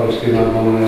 Palesztinában,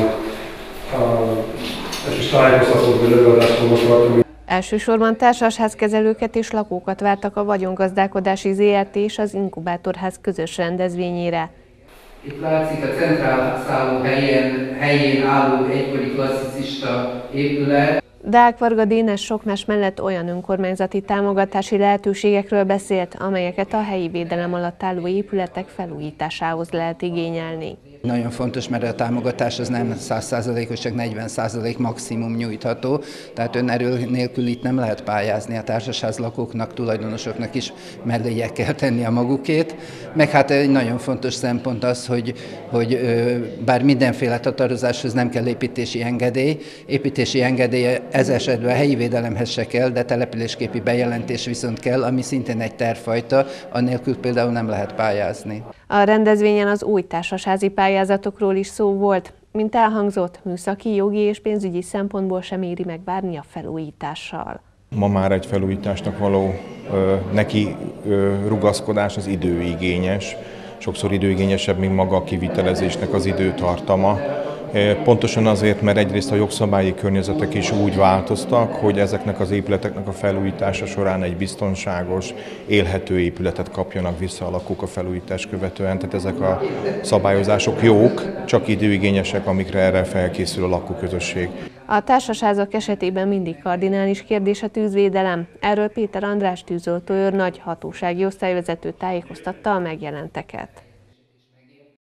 és tájékoztatót, hogy előadást fogok tartani. Elsősorban társasházkezelőket és lakókat vártak a Vagyongazdálkodási ZRT és az Inkubátorház közös rendezvényére. Itt látszik a centrálszálló helyén álló egykori klasszicista épület. Deák Varga Dénes sok más mellett olyan önkormányzati támogatási lehetőségekről beszélt, amelyeket a helyi védelem alatt álló épületek felújításához lehet igényelni. Nagyon fontos, mert a támogatás az nem 100%-os, csak 40% maximum nyújtható, tehát önerő nélkül itt nem lehet pályázni, a társasház lakóknak, tulajdonosoknak is melléje kell tenni a magukét. Meg hát egy nagyon fontos szempont az, hogy bár mindenféle tatarozáshoz nem kell építési engedély ez esetben a helyi védelemhez se kell, de településképi bejelentés viszont kell, ami szintén egy tervfajta, annélkül például nem lehet pályázni. A rendezvényen az új társasházi pályázatokról is szó volt. Mint elhangzott, műszaki, jogi és pénzügyi szempontból sem éri meg várni a felújítással. Ma már egy felújításnak való neki rugaszkodás az időigényes, sokszor időigényesebb, mint maga a kivitelezésnek az időtartama. Pontosan azért, mert egyrészt a jogszabályi környezetek is úgy változtak, hogy ezeknek az épületeknek a felújítása során egy biztonságos, élhető épületet kapjanak vissza a lakók a felújítás követően. Tehát ezek a szabályozások jók, csak időigényesek, amikre erre felkészül a lakóközösség. A társasházak esetében mindig kardinális kérdés a tűzvédelem. Erről Péter András tűzoltóőr nagy hatósági osztályvezető tájékoztatta a megjelenteket.